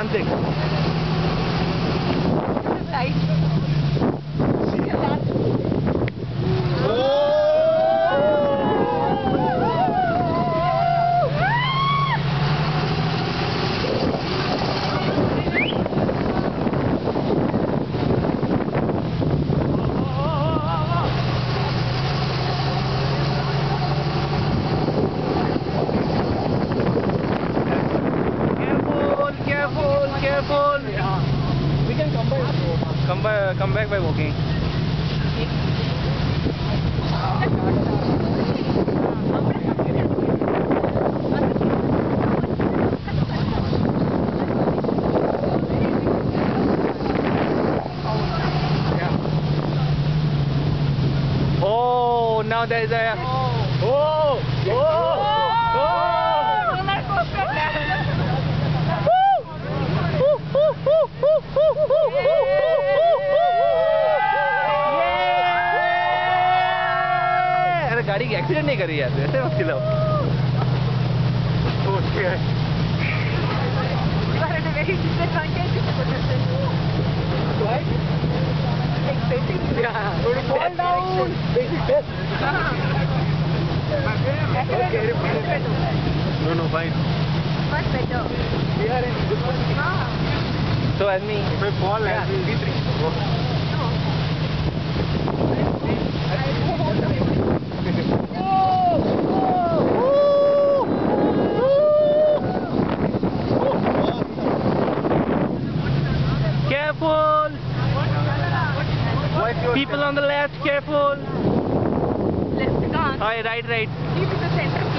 One thing. Right. Careful. We can come back by walking. Oh, now there is a अरे गाड़ी की accident नहीं करी यार ऐसे मत खिलाओ Fall down. No, fine. Much better. We are in good position. So as me, if I fall, I will be three. Careful! People on the left, careful! Left, gone. Right. Keep in the center.